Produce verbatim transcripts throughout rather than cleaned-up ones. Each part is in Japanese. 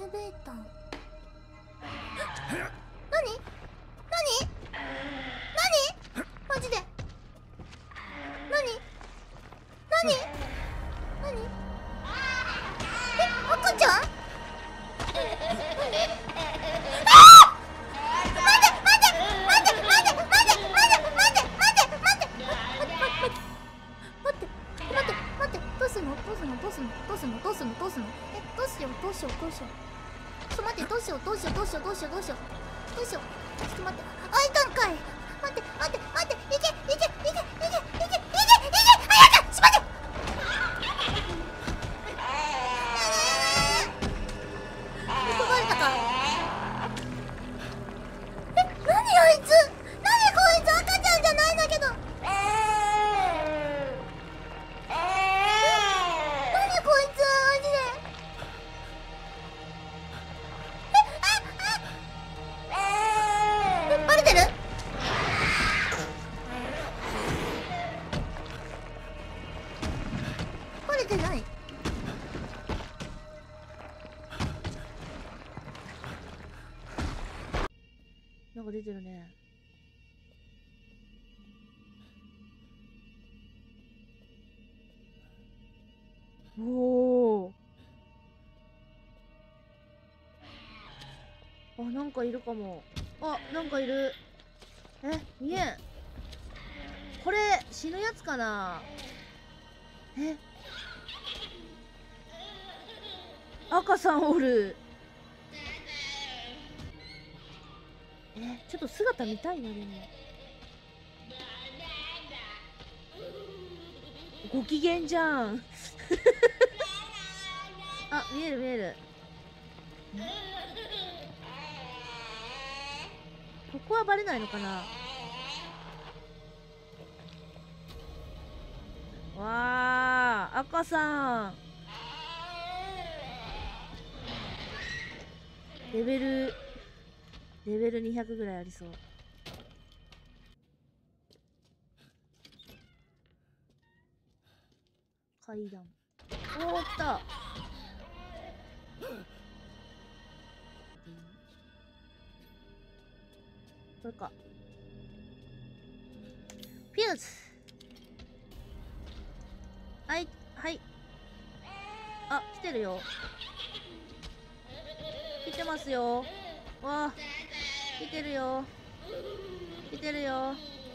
ベーター。何？何？何？マジで？何？何？何？え、赤ちゃん？ああ！待て待て待て待て待て待て待て待て待て待って待って待って、どうすんのどうすんのどうすんのどうすんのどうすんのどうすんのえ、どうしようどうしようどうしよう。ちょっと待って、どうしようどうしようどうしようどうしようどうしようどうしよう。ちょっと待って、あいたんかい。待って待って待って、いけいけいけいけいけいけいけいけ早くしまって。ここバレたか。え、何あいつ、何こいつ、赤ちゃんじゃないんだけど。何こいつマジで。え、バレてる？バレてない。なんか出てるね。おお。あ、なんかいるかも。あ、なんかいる。え、見えん。これ死ぬやつかな。え、赤さんおる。え、ちょっと姿見たいな。でもご機嫌じゃんあ、見える見える。ここはバレないのかな。わあ、赤さんレベルレベルにひゃくぐらいありそう。階段。おお、来た。これか。フューズ。はいはい。あ、来てるよ。来てますよ。わあ、来てるよ。来てるよ。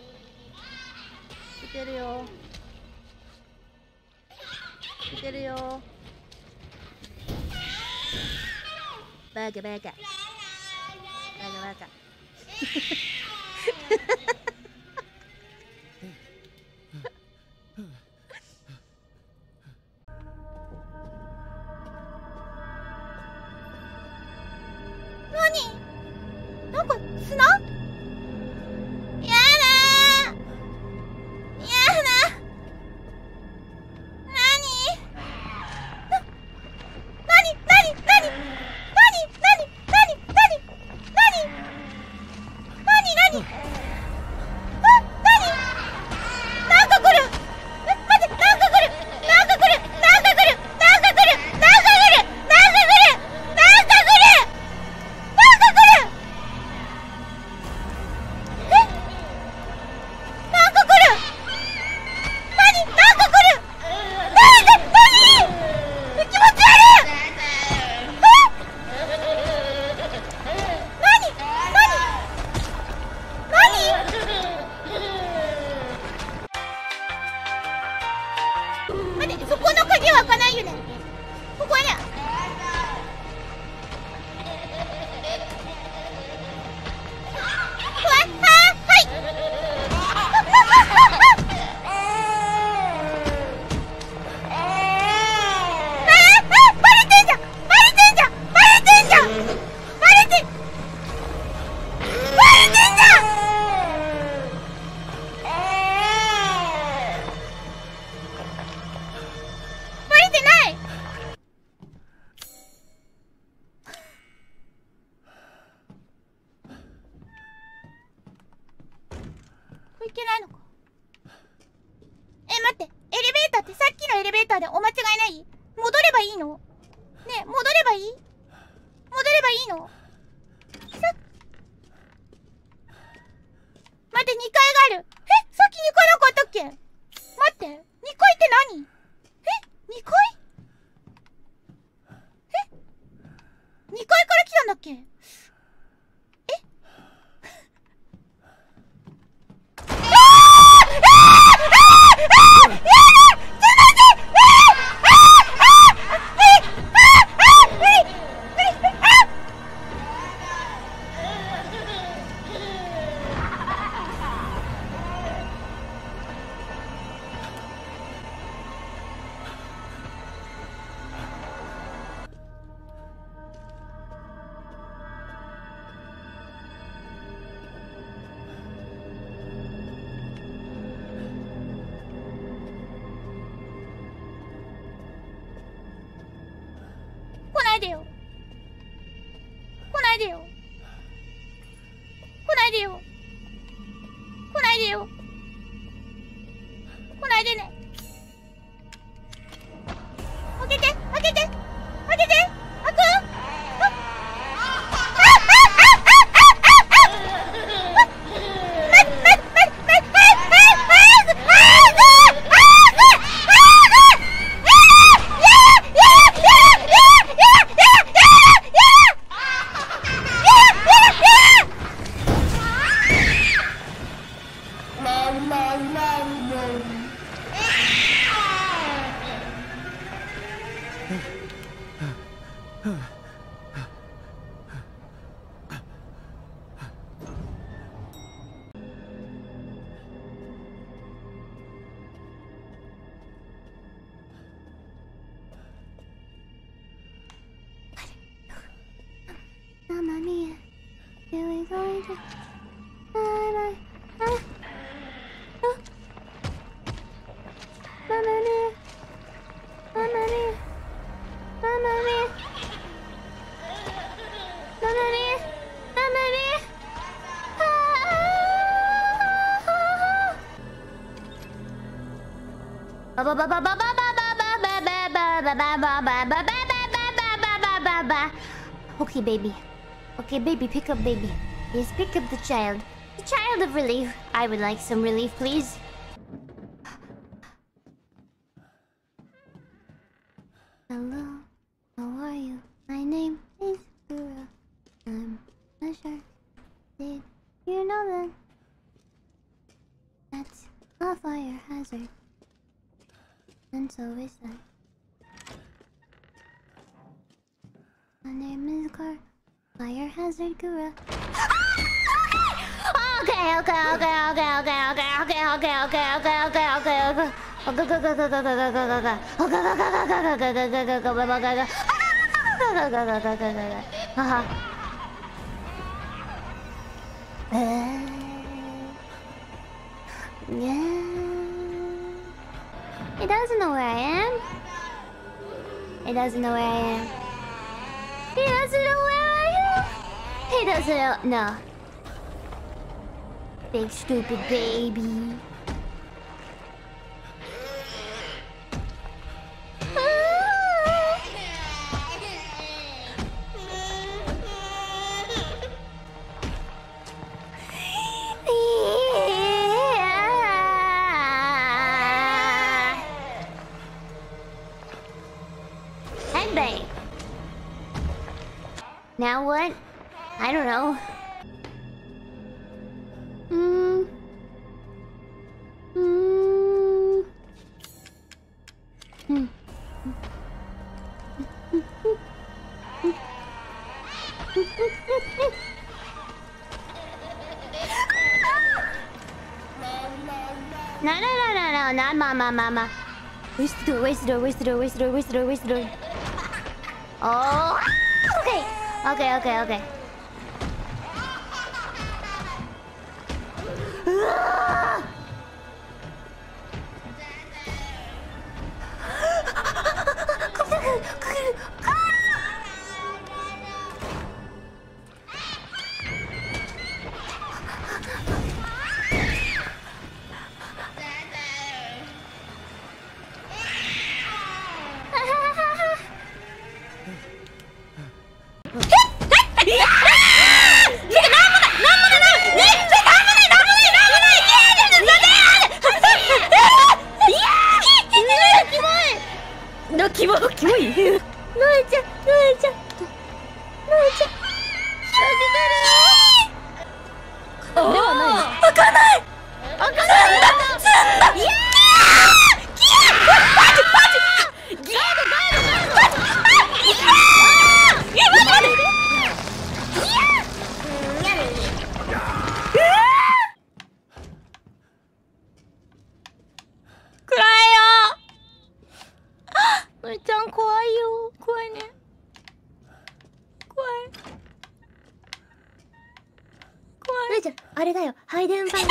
来てるよ。来てるよ。バカバカ。バカバカ。何？なんか砂？やだー。やだ。何？な、なになになになになになになになになになにあ、なになんか来る。え、待って、なんか来るなんか来るなんか来るなんか来るなんか来るなんか来るなんか来るなんか来るえ、なんか来る。なになんか来る。なになにえ、気持ち悪い。え、なになになに待って、そこの鍵は開かないよね。ここね。いけないのか。え、待って、エレベーターってさっきのエレベーターでお間違いない？戻ればいいの？ねえ、戻ればいい？戻っけ？来ないでよ。来ないでよ。来ないでよ。来ないでよ。来ないでね。開けて、開けて、開けて、開く？Mamma mia, here we go into bye bye. Mamma mia, mamma mia, mamma mia, mamma mia, mamma mia. Ba ba ba ba ba ba ba ba ba ba ba ba ba ba ba ba ba. Okay, baby. Okay, baby, pick up baby. Yes, pick up the child. The child of relief. I would like some relief, please. Hello, how are you? My name is Kura. I'm a shark. Did you know that? That's a fire hazard. And so is that. My name is Car. Fire hazard Kura. Okay, okay, okay, okay, okay, okay, okay, okay, okay, okay, okay, okay, okay. Okay, go, go, go, go, go, go, go, go, go. Okay, go, go, go, go, go, go, go, go, go, go, go, go, go. Go, go, go, go, go, go, go. Haha. Yeah. He doesn't know where I am. He doesn't know where I am. He doesn't know where I am. He doesn't know. No. Big stupid baby. Headbang. Now what? I don't know. Mm. Mm. Mm. No, no, no, no, no, not mama, mama. Where's the door? Where's the door? Where's the door? Where's the door? Where's the door? Where's the door? Oh, okay, okay, okay, okay. No, キモい。キモい。ノエちゃん、ノエちゃん。ノエちゃん。 ではない。 開かない。 開かない。 積んだ積んだ。いやーギャーパチパチギャーパチパチいやーいや待って待って暗いよ。 のりちゃん怖いよ。怖いね。怖い。怖い。のりちゃんあれだよ。配電盤。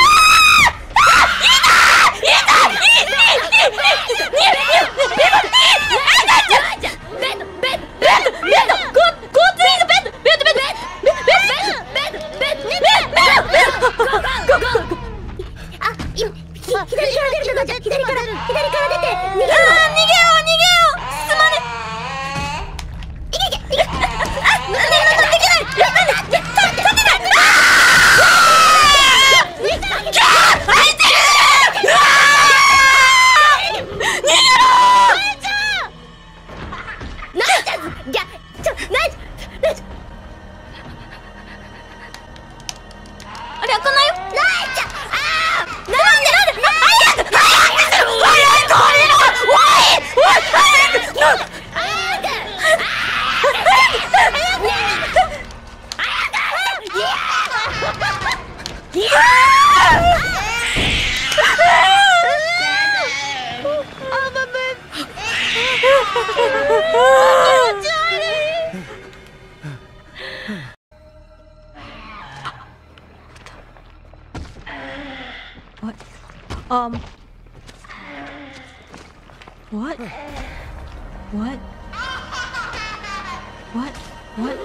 What? Um. What? What? What? What?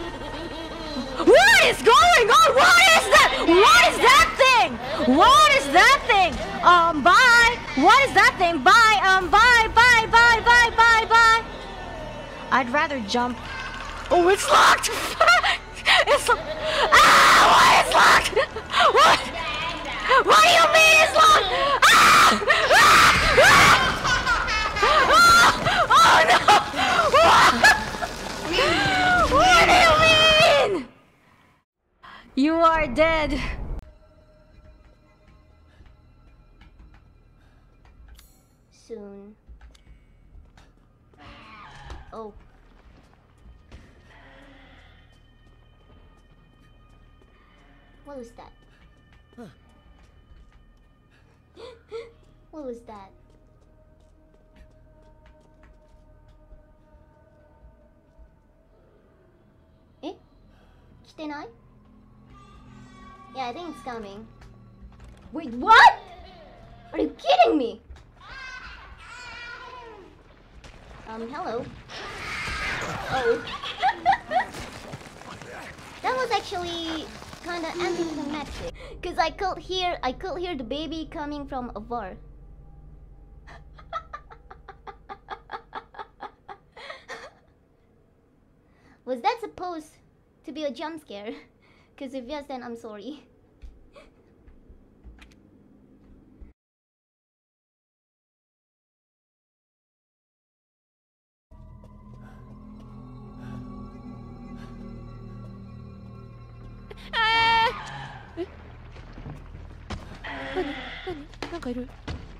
What is going on? What is that? What is that thing? What is that thing? Um, bye. What is that thing? Bye. Um, bye, bye, bye, bye, bye, bye. I'd rather jump. Oh, it's locked. It's locked. Ah, why it's locked? What? What do you mean it's locked? Ah! Ah! Ah! Oh, oh no! What do you mean? You are dead. Soon. Oh. What was that? Huh. What was that? Eh? 来てない? Yeah, I think it's coming. Wait, what? Are you kidding me? Um, hello. Oh. That was actually kind of anticlimactic, cause I could hear I could hear the baby coming from afar. Was that supposed to be a jump scare? Cause if yes, then I'm sorry. Eh? 何？何？なんかいる？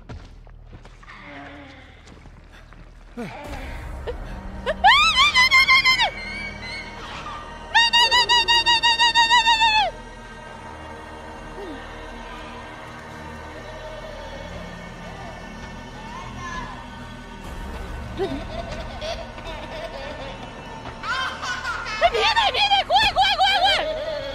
何？見えない見えない怖い怖い怖い怖い！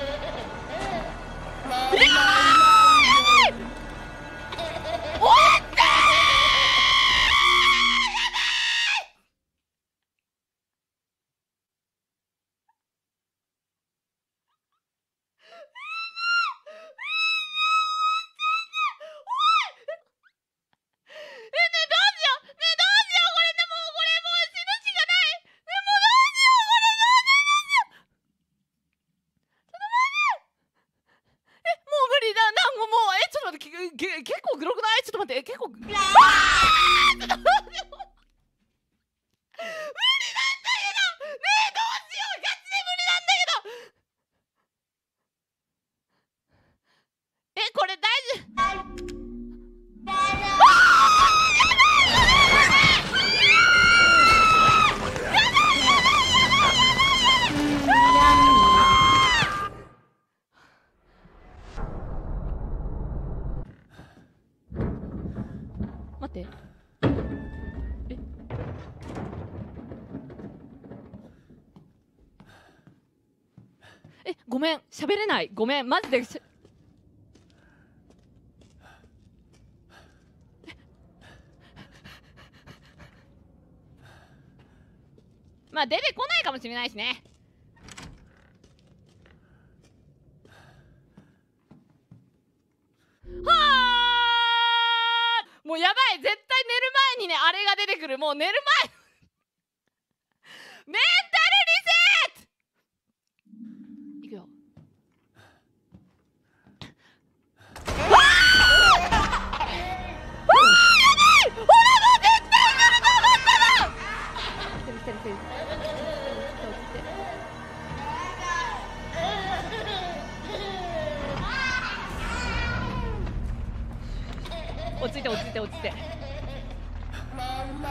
結構グロくない？ちょっと待って、結構。無理なんだけど。ねえ、どうしよう、ガチで無理なんだけど。 え、ごめん、喋れない。ごめん、マジでし。まあ出てこないかもしれないしね。はあ、もうやばい。絶対寝る前にね、あれが出てくる。もう寝る前メンタルリセット。いくよ。わあわあ、やばい。ほら、もう絶対来ると思ったの。来てる来てる来てる。落ち着いて落ち着いて落ち着いて。ママ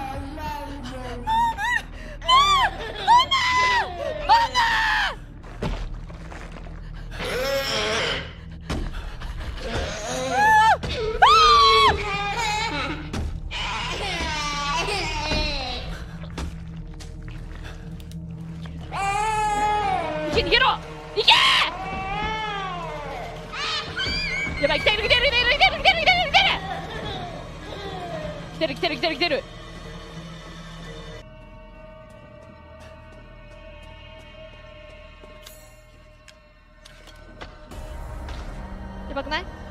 逃げろ逃げ。やばい、来てる来てる来てる来てる来てる来てる来てる来てる来てる来てる来てる来てる。やばくない？